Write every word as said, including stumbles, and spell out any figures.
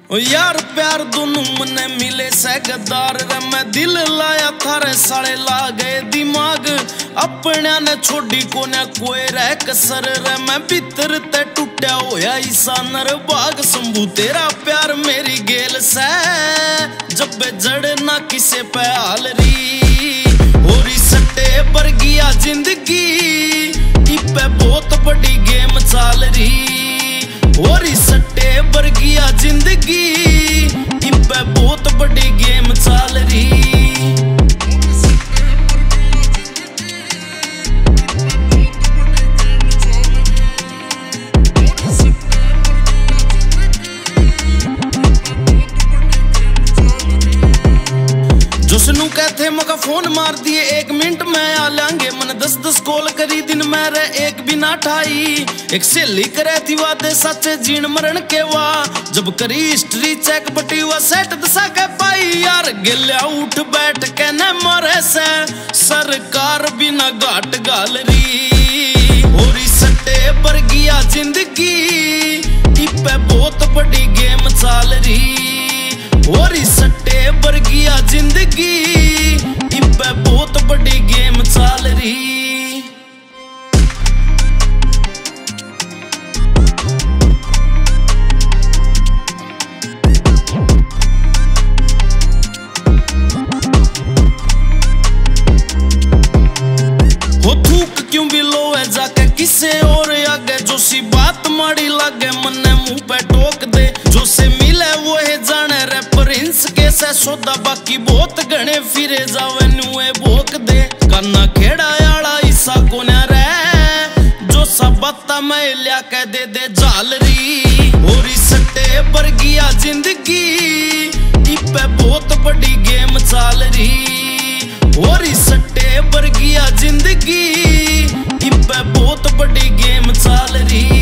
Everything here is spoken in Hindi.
ओ यार प्यार दोनों मने मिले सगदार रे, मैं दिल लाया थारे साले ला गए दिमाग, अपने ने छोड़ी को ने कोई रह कसर रे, मैं भीतर ते टूटा होया ईसा नर बाग। शंभू तेरा प्यार मेरी गेल से जब जड़ ना किसे पे हाल री, होरी सट्टे पर गया जिंदगी इपे बहुत बड़ी गेम चाल री, होरी सट्टे पर गया जिंदगी इपे बहुत बड़ी गेम चाल री। जोसनू कहते मका फोन मार दिए एक मिनट में आ लेंगे, मन दस दस कॉल करी दिन में रे एक भी ना ठाई, एक सहेली करे थी वादे सच्चे जीण मरण के वा, जब करी हिस्ट्री चेक बटी हुआ सेट दसा के पाई, यार गिल्या उठ बैठ के न मरे से सरकार बिना घाट गाल री, होरी सट्टे पर गया जिंदगी इपे बहुत बड़ी गेम चाल री, होरी सट्टे पर गया जिंदगी इपे बहुत बड़ी गेम चाल री। हो थूक क्यों भी लो है जाके किसे और आगे, जो सी बात माड़ी लागे मन्ने मुंह पे टोक दे, जो से मिले वो है जाने रे प्रिंस के से सौदा, बाकी बहुत घने फिरे जावे नुए भोक दे, काना खेड़ा याला ईसा कोन्या रे, जो सब बाता मैं लिया के दे दे जाल री, होरी सट्टे पर गया जिंदगी इपे बहुत बड़ी गेम चाल री, होरी सट्टे पर गया जिंदगी इपे बहुत बड़ी गेम चाल री।